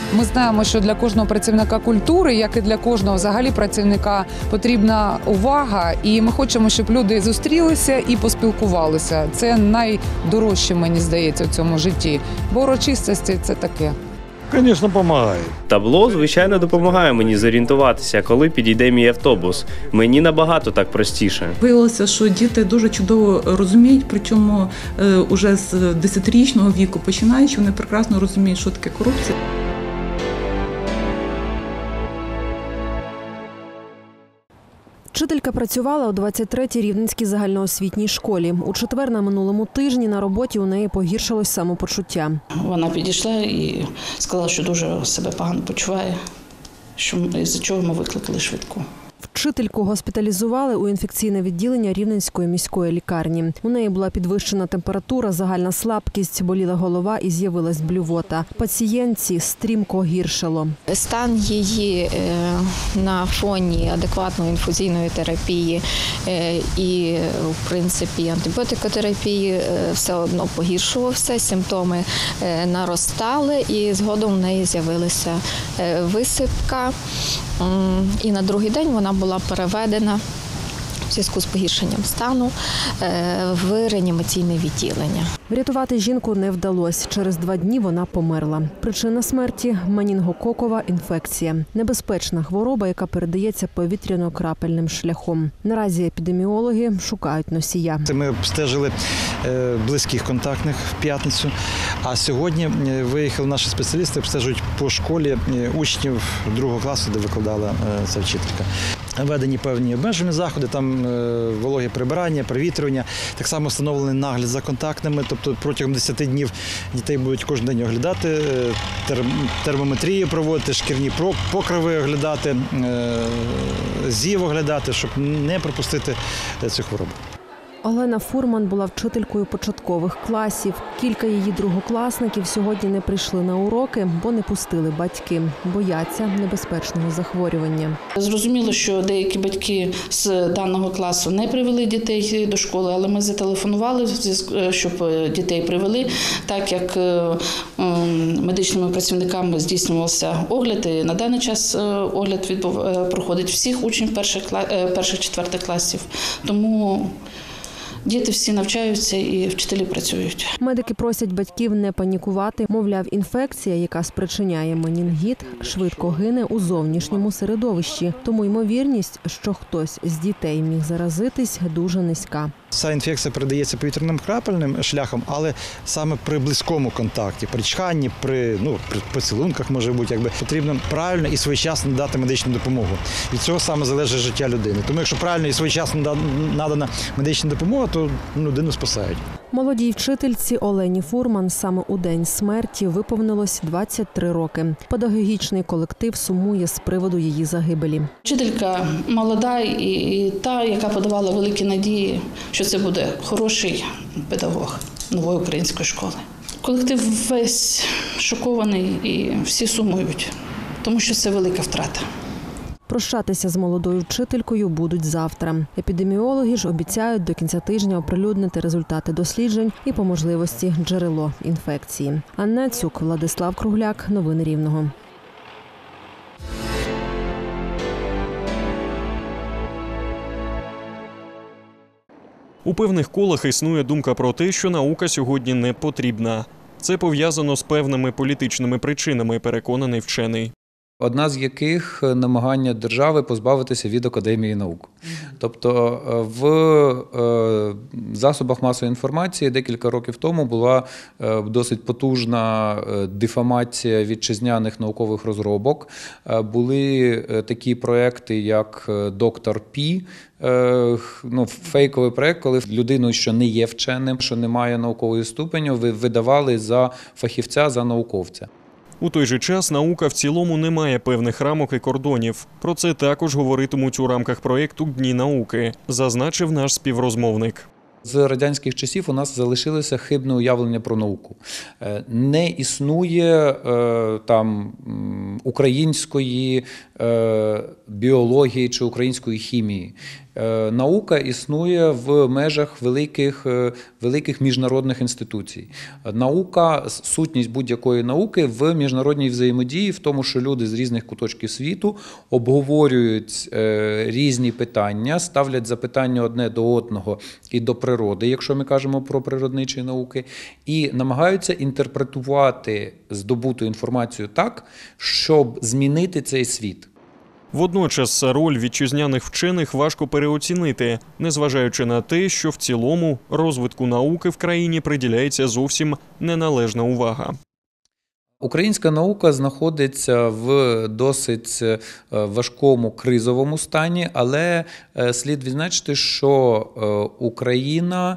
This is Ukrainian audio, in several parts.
Ми знаємо, що для кожного працівника культури, як і для кожного взагалі працівника, потрібна увага. І ми хочемо, щоб люди зустрілися і поспілкувалися. Це найдорожче, мені здається, в цьому житті. Бо урочистості – це таке. Звісно, допомагає. Табло, звичайно, допомагає мені зорієнтуватися, коли підійде мій автобус. Мені набагато так простіше. Виявилося, що діти дуже чудово розуміють, причому уже з 10-річного віку починаючи, вони прекрасно розуміють, що таке корупція. Вчителька працювала у 23-й Рівненській загальноосвітній школі. У четвер на минулому тижні на роботі у неї погіршилось самопочуття. Вона підійшла і сказала, що дуже себе погано почуває, із-за чого ми викликали швидку. Вчительку госпіталізували у інфекційне відділення Рівненської міської лікарні. У неї була підвищена температура, загальна слабкість, боліла голова і з'явилась блювота. Пацієнтці стрімко гіршало. Стан її на фоні адекватної інфузійної терапії і, в принципі, антибіотикотерапії все одно погіршувався, симптоми наростали і згодом в неї з'явилася висипка. І на другий день вона була переведена в зв'язку з погіршенням стану в реанімаційне відділення. Врятувати жінку не вдалося. Через 2 дні вона померла. Причина смерті – менінгококова інфекція. Небезпечна хвороба, яка передається повітряно-крапельним шляхом. Наразі епідеміологи шукають носія. Ми обстежили близьких контактних в п'ятницю, а сьогодні виїхали наші спеціалісти, обстежують по школі учнів 2 класу, де викладала ця вчителька. Введені певні обмежені заходи, там вологе прибирання, провітрювання. Так само встановлений нагляд за контактними, тобто протягом 10 днів дітей будуть кожен день оглядати, термометрію проводити, шкірні покриви оглядати, зів оглядати, щоб не пропустити цю хворобу. Олена Фурман була вчителькою початкових класів. Кілька її другокласників сьогодні не прийшли на уроки, бо не пустили батьки. Бояться небезпечного захворювання. Зрозуміло, що деякі батьки з даного класу не привели дітей до школи, але ми зателефонували, щоб дітей привели, так як медичними працівниками здійснювався огляд. І на даний час огляд проходить всіх учнів перших-4 класів. Тому діти всі навчаються і вчителі працюють. Медики просять батьків не панікувати. Мовляв, інфекція, яка спричиняє менінгіт, швидко гине у зовнішньому середовищі. Тому ймовірність, що хтось з дітей міг заразитись, дуже низька. Ця інфекція передається повітряним крапельним шляхом, але саме при близькому контакті, при чханні, при поцілунках, може бути, потрібно правильно і своєчасно надати медичну допомогу. Від цього саме залежить життя людини. Тому якщо правильно і своєчасно надана медична допомога, то людину спасають. Молодій вчительці Олені Фурман саме у день смерті виповнилось 23 роки. Педагогічний колектив сумує з приводу її загибелі. Вчителька молода і та, яка подавала великі надії, що це буде хороший педагог нової української школи. Колектив весь шокований і всі сумують, тому що це велика втрата. Прощатися з молодою вчителькою будуть завтра. Епідеміологи ж обіцяють до кінця тижня оприлюднити результати досліджень і, по можливості, джерело інфекції. Анна Цюк, Владислав Кругляк. Новини Рівного. У певних колах існує думка про те, що наука сьогодні не потрібна. Це пов'язано з певними політичними причинами, переконаний вчений. Одна з яких – намагання держави позбавитися від Академії наук. Тобто в засобах масової інформації декілька років тому була досить потужна дифамація вітчизняних наукових розробок. Були такі проекти, як «Доктор Пі», фейковий проект, коли людину, що не є вченим, що не має наукової ступеню, видавали за фахівця, за науковця. У той же час наука в цілому не має певних рамок і кордонів. Про це також говоритимуть у рамках проєкту «Дні науки», зазначив наш співрозмовник. З радянських часів у нас залишилося хибне уявлення про науку. Не існує там української біології чи української хімії. Наука існує в межах великих міжнародних інституцій. Наука, сутність будь-якої науки в міжнародній взаємодії, в тому, що люди з різних куточків світу обговорюють різні питання, ставлять запитання одне до одного і до природи, якщо ми кажемо про природничі науки, і намагаються інтерпретувати здобуту інформацію так, щоб змінити цей світ. Водночас роль вітчизняних вчених важко переоцінити, незважаючи на те, що в цілому розвитку науки в країні приділяється зовсім неналежна увага. Українська наука знаходиться в досить важкому кризовому стані, але слід відзначити, що Україна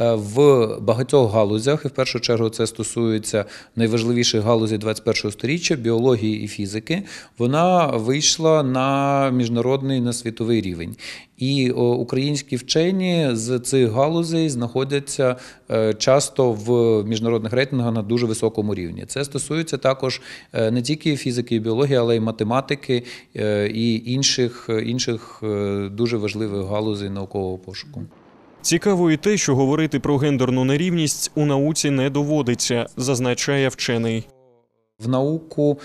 в багатьох галузях, і в першу чергу це стосується найважливіших галузей 21-го сторіччя, біології і фізики, вона вийшла на міжнародний, на світовий рівень. І українські вчені з цих галузей знаходяться часто в міжнародних рейтингах на дуже високому рівні. Це стосується також не тільки фізики і біології, але й математики і інших дуже важливих галузей наукового пошуку. Цікаво і те, що говорити про гендерну нерівність у науці не доводиться, зазначає вчений. В науку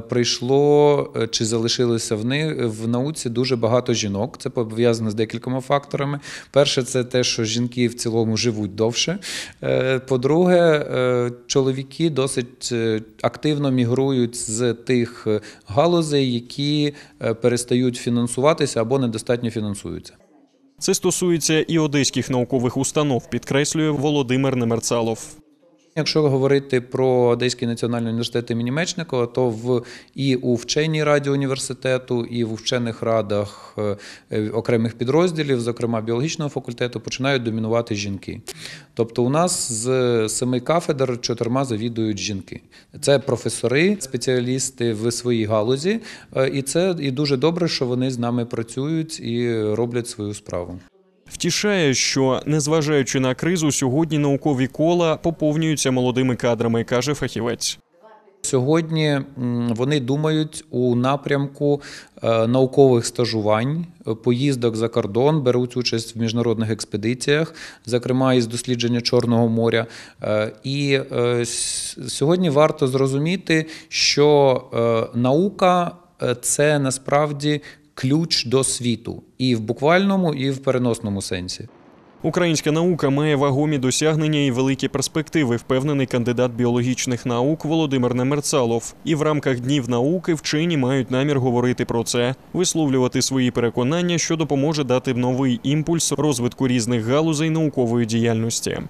прийшло чи залишилося в науці дуже багато жінок. Це пов'язано з декількома факторами. Перше – це те, що жінки в цілому живуть довше. По-друге, чоловіки досить активно мігрують з тих галузей, які перестають фінансуватися або недостатньо фінансуються. Це стосується і одеських наукових установ, підкреслює Володимир Немерцалов. Якщо говорити про Одеський національний університет імені Мечникова, то і у вченій раді університету, і в вчених радах окремих підрозділів, зокрема біологічного факультету, починають домінувати жінки. Тобто у нас з 7 кафедр 4 завідують жінки. Це професори, спеціалісти в своїй галузі, і це і дуже добре, що вони з нами працюють і роблять свою справу. Втішає, що, незважаючи на кризу, сьогодні наукові кола поповнюються молодими кадрами, каже фахівець. Сьогодні вони думають у напрямку наукових стажувань, поїздок за кордон, беруть участь в міжнародних експедиціях, зокрема із дослідження Чорного моря. І сьогодні варто зрозуміти, що наука – це насправді ключ до світу і в буквальному, і в переносному сенсі. Українська наука має вагомі досягнення і великі перспективи, впевнений кандидат біологічних наук Володимир Немерцалов. І в рамках Днів науки вчені мають намір говорити про це, висловлювати свої переконання, що допоможе дати новий імпульс розвитку різних галузей наукової діяльності.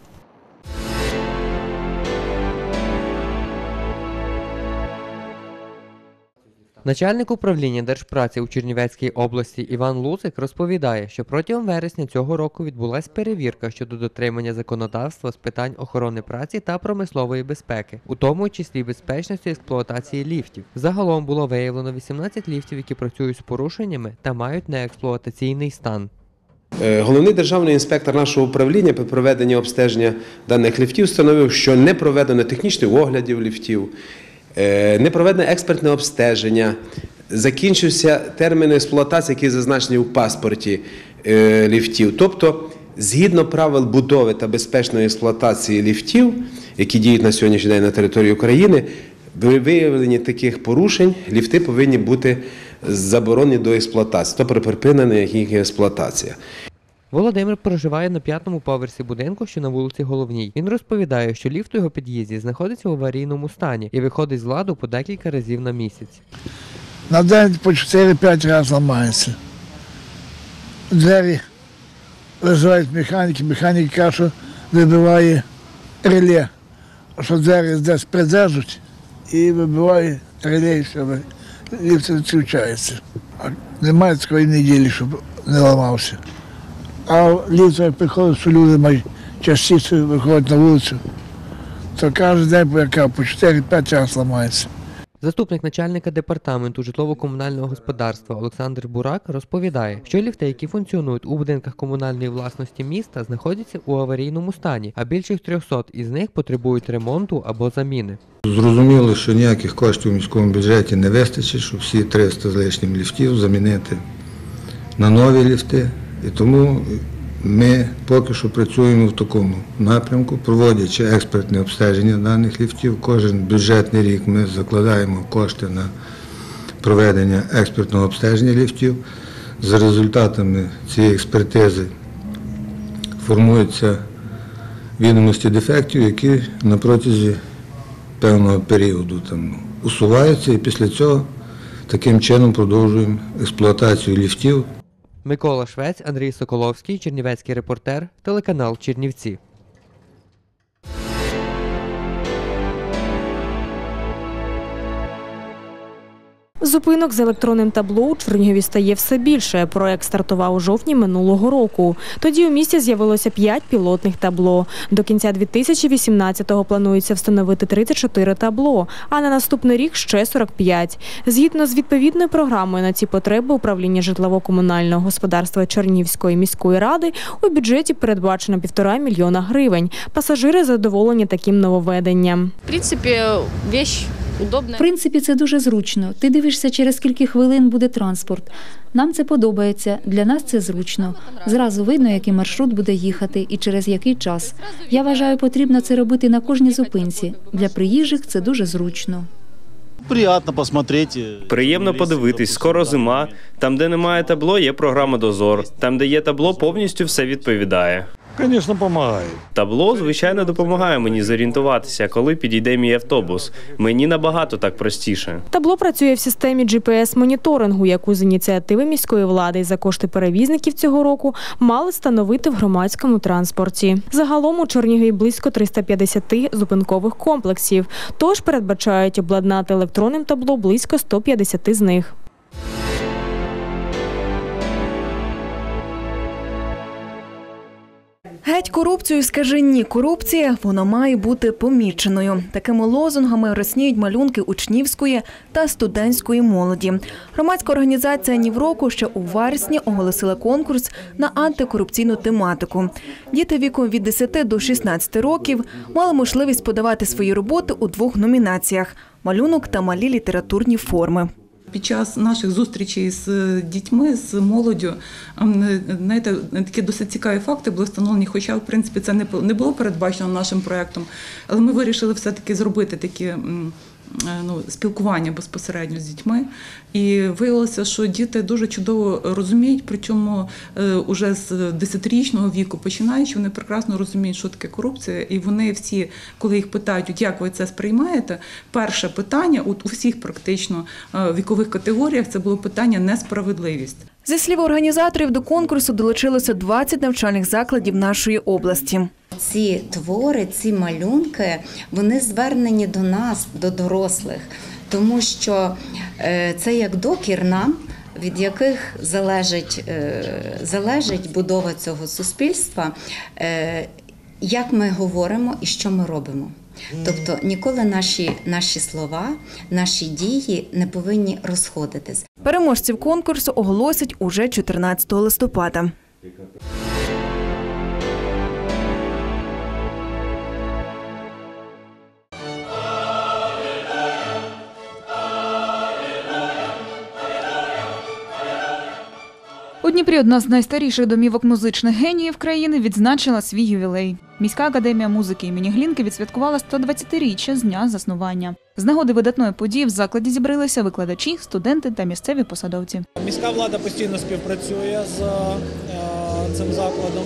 Начальник управління Держпраці у Чернівецькій області Іван Лузик розповідає, що протягом вересня цього року відбулася перевірка щодо дотримання законодавства з питань охорони праці та промислової безпеки, у тому числі безпечності експлуатації ліфтів. Загалом було виявлено 18 ліфтів, які працюють з порушеннями та мають неексплуатаційний стан. Головний державний інспектор нашого управління при проведенні обстеження даних ліфтів встановив, що не проведено технічних оглядів ліфтів, не проведено експертне обстеження, закінчився термін експлуатації, який зазначений у паспорті ліфтів. Тобто, згідно правил будови та безпечної експлуатації ліфтів, які діють на сьогоднішній день на території України, при виявленні таких порушень ліфти повинні бути заборонені до експлуатації, тобто припинена їх експлуатація. Володимир проживає на 5-му поверсі будинку, що на вулиці Головній. Він розповідає, що ліфт у його під'їзді знаходиться в аварійному стані і виходить з ладу по декілька разів на місяць. На день по 4-5 разів ламається. Двері визивають механіки, механік каже, що вибиває реле, що двері десь придержуть і вибиває реле, і все, ліфт відключається. Немає такої неділі, щоб не ламався. А ліфт, як приходить, що люди мають частіше виходять на вулицю, то кожен день по 4-5 разів ламається. Заступник начальника департаменту житлово-комунального господарства Олександр Бурак розповідає, що ліфти, які функціонують у будинках комунальної власності міста, знаходяться у аварійному стані, а більше 300 із них потребують ремонту або заміни. Зрозуміло, що ніяких коштів у міському бюджеті не вистачить, щоб всі 300 з лишнім ліфтів замінити на нові ліфти. І тому ми поки що працюємо в такому напрямку, проводячи експертне обстеження даних ліфтів. Кожен бюджетний рік ми закладаємо кошти на проведення експертного обстеження ліфтів. За результатами цієї експертизи формуються відомості дефектів, які на протязі певного періоду усуваються, і після цього таким чином продовжуємо експлуатацію ліфтів. Микола Швець, Андрій Соколовський, чернівецький репортер, телеканал Чернівці. Зупинок з електронним табло у Чернігові стає все більше. Проект стартував у жовтні минулого року. Тоді у місті з'явилося 5 пілотних табло. До кінця 2018-го планується встановити 34 табло, а на наступний рік ще 45. Згідно з відповідною програмою на ці потреби управління житлово-комунального господарства Чернігівської міської ради у бюджеті передбачено 1,5 мільйона гривень. Пасажири задоволені таким нововведенням. В принципі, це дуже зручно. Ти дивишся, через скільки хвилин буде транспорт. Нам це подобається, для нас це зручно. Зразу видно, який маршрут буде їхати і через який час. Я вважаю, потрібно це робити на кожній зупинці. Для приїжджих це дуже зручно. Приємно подивитись, скоро зима. Там, де немає табло, є програма «Дозор». Там, де є табло, повністю все відповідає. Звісно, допомагає. Табло, звичайно, допомагає мені зорієнтуватися, коли підійде мій автобус. Мені набагато так простіше. Табло працює в системі GPS-моніторингу, яку з ініціативи міської влади за кошти перевізників цього року мали встановити в громадському транспорті. Загалом у Чернігові близько 350 зупинкових комплексів, тож передбачають обладнати електронним табло близько 150 з них. Геть корупцію, скажи ні корупції, вона має бути поміченою. Такими лозунгами росніють малюнки учнівської та студентської молоді. Громадська організація «Нівроку» ще у вересні оголосила конкурс на антикорупційну тематику. Діти віком від 10 до 16 років мали можливість подавати свої роботи у 2 номінаціях – малюнок та малі літературні форми. Під час наших зустрічей з дітьми, з молоддю, знаєте, такі досить цікаві факти були встановлені, хоча, в принципі, це не було передбачено нашим проєктом, але ми вирішили все-таки зробити такі спілкування безпосередньо з дітьми. І виявилося, що діти дуже чудово розуміють, причому уже з 10-річного віку починаючи, вони прекрасно розуміють, що таке корупція. І вони всі, коли їх питають, як ви це сприймаєте, перше питання у всіх практично вікових категоріях це було питання «несправедливість». Зі слів організаторів, до конкурсу долучилося 20 навчальних закладів нашої області. Ці твори, ці малюнки, вони звернені до нас, до дорослих, тому що це як докір нам, від яких залежить будова цього суспільства, як ми говоримо і що ми робимо. Тобто ніколи наші слова, наші дії не повинні розходитись. Переможців конкурсу оголосять уже 14 листопада. У Дніпрі одна з найстаріших домівок музичних геніїв країни відзначила свій ювілей. Міська академія музики імені Глінки відсвяткувала 120-річчя з дня заснування. З нагоди видатної події в закладі зібралися викладачі, студенти та місцеві посадовці. Міська влада постійно співпрацює з цим закладом.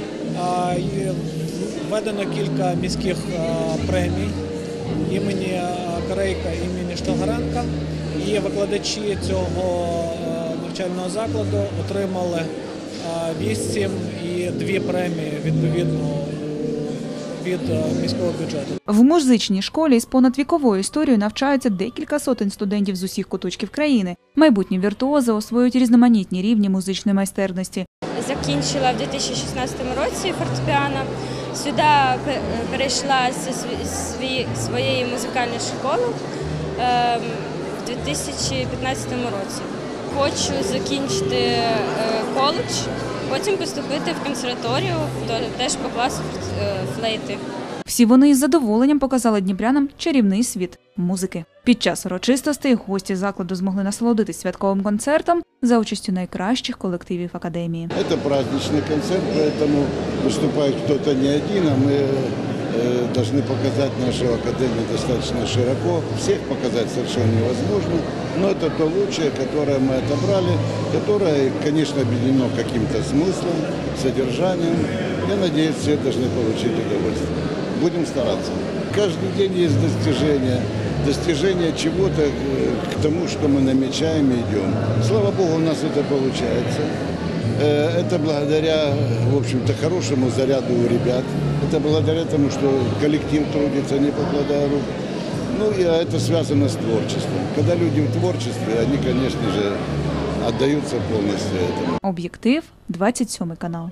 Введено кілька міських премій імені Карейка, імені Штагаренка. І викладачі цього навчального закладу отримали 8 і 2 премії відповідно від міського бюджету. В музичній школі з понадвіковою історією навчаються декілька сотень студентів з усіх куточків країни. Майбутні віртуози освоюють різноманітні рівні музичної майстерності. Закінчила в 2016 році фортепіано. Сюди перейшла зі своєї музикальної школи. в 2015 році. Хочу закінчити коледж, потім поступити в консерваторію, теж по класу флейти. Всі вони із задоволенням показали дніпрянам чарівний світ музики. Під час урочистостей гості закладу змогли насолодитись святковим концертом за участю найкращих колективів академії. Це праздничний концерт, тому виступає хтось не один, а ми должны показать нашу академию достаточно широко. Всех показать совершенно невозможно, но это то лучшее, которое мы отобрали, которое, конечно, объединено каким-то смыслом, содержанием. Я надеюсь, все должны получить удовольствие. Будем стараться. Каждый день есть достижение чего-то к тому, что мы намечаем и идем. Слава Богу, у нас это получается. Это благодаря, в общем-то, хорошему заряду у ребят. Это благодаря тому, что коллектив трудится, не покладая рук. Ну и это связано с творчеством. Когда люди в творчестве, они, конечно же, отдаются полностью этому. Об'єктив, 27 канал.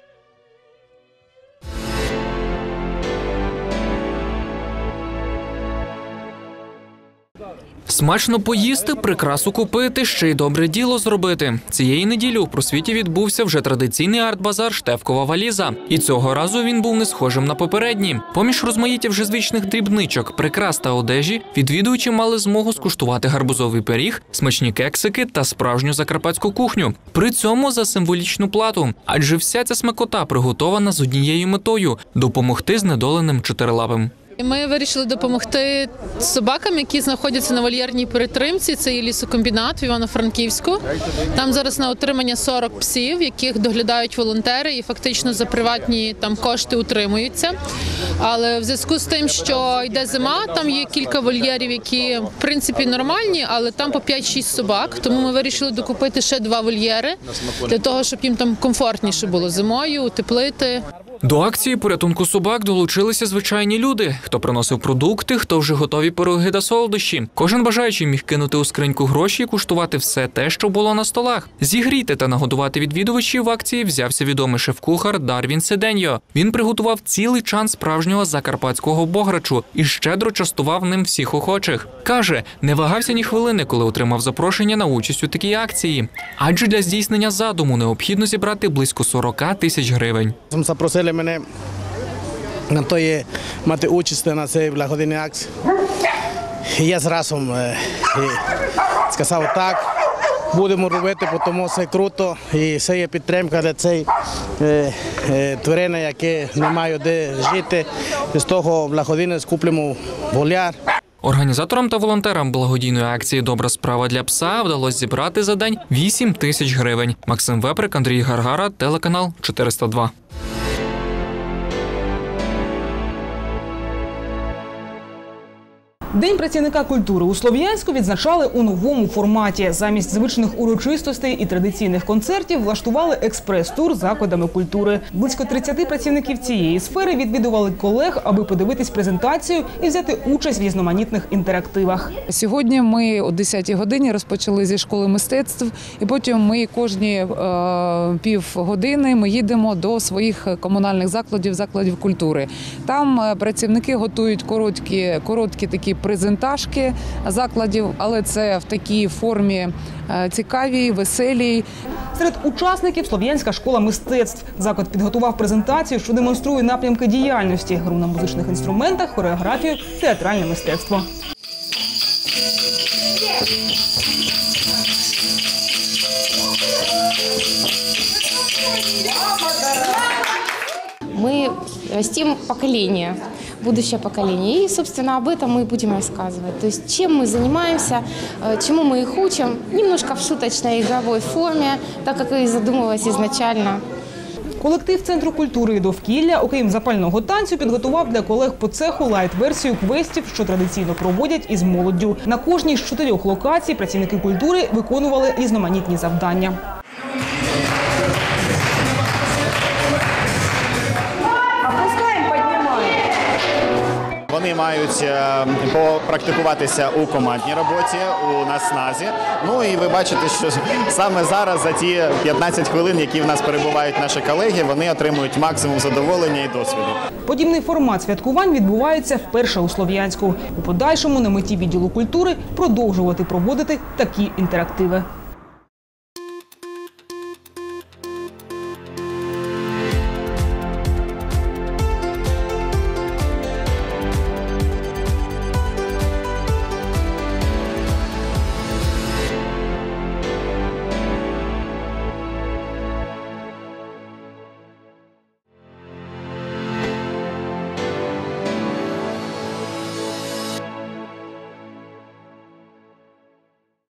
Смачно поїсти, прикрасу купити, ще й добре діло зробити. Цієї неділі у Просвіті відбувся вже традиційний арт-базар «Штефкова валіза». І цього разу він був не схожим на попередні. Поміж розмаїття вже звичних дрібничок, прикрас та одежі, відвідувачі мали змогу скуштувати гарбузовий пиріг, смачні кексики та справжню закарпатську кухню. При цьому за символічну плату. Адже вся ця смакота приготована з однією метою – допомогти знедоленим чотирилапим. Ми вирішили допомогти собакам, які знаходяться на вольєрній перетримці. Це є лісокомбінат в Івано-Франківську. Там зараз на утримання 40 псів, яких доглядають волонтери і фактично за приватні там кошти утримуються. Але в зв'язку з тим, що йде зима, там є кілька вольєрів, які в принципі нормальні, але там по 5-6 собак. Тому ми вирішили докупити ще 2 вольєри для того, щоб їм там комфортніше було зимою, утеплити. До акції порятунку собак долучилися звичайні люди. Хто приносив продукти, хто вже готові пироги та солодощі. Кожен бажаючий міг кинути у скриньку гроші і куштувати все те, що було на столах. Зігріти та нагодувати відвідувачів в акції взявся відомий шеф-кухар Дарвін Седеньо. Він приготував цілий чан справжнього закарпатського бограчу і щедро частував ним всіх охочих. Каже, не вагався ні хвилини, коли отримав запрошення на участь у такій акції. Адже для здійснення задуму необхідно зібрати близько 40 тисяч гривень. Запросили мене на то є мати участь на цій благодійній акції. І я зразу сказав так, будемо робити, тому це круто. І це є підтримка для цієї тварини, які не мають де жити. З того благодійно скуплимо вольєр. Організаторам та волонтерам благодійної акції «Добра справа для пса» вдалося зібрати за день 8 тисяч гривень. Максим Веприк, Андрій Гаргара, телеканал 402. День працівника культури у Слов'янську відзначали у новому форматі. Замість звичних урочистостей і традиційних концертів влаштували експрес-тур закладами культури. Близько 30 працівників цієї сфери відвідували колег, аби подивитись презентацію і взяти участь в різноманітних інтерактивах. Сьогодні ми о 10-й годині розпочали зі школи мистецтв, і потім ми кожні півгодини ми їдемо до своїх комунальних закладів культури. Там працівники готують короткі такі презентажки закладів, але це в такій формі цікавій, веселій. Серед учасників Слов'янська школа мистецтв. Заклад підготував презентацію, що демонструє напрямки діяльності, гру на музичних інструментах, хореографію, театральне мистецтво. Мы растим поколение, будущее поколение. И, собственно, об этом мы будем рассказывать. То есть, чем мы занимаемся, чему мы их учим, немножко в шуточной игровой форме, так как и задумывалось изначально. Колектив Центру культури і довкілля, окрім запального танцю, підготував для колег по цеху лайт-версію квестів, що традиційно проводять із молоддю. На кожній з 4 локацій працівники культури виконували різноманітні завдання. вони мають попрактикуватися у командній роботі, у насназі. Ну і ви бачите, що саме зараз за ті 15 хвилин, які в нас перебувають наші колеги, вони отримують максимум задоволення і досвіду. Подібний формат святкувань відбувається вперше у Слов'янську. У подальшому на меті відділу культури продовжувати проводити такі інтерактиви.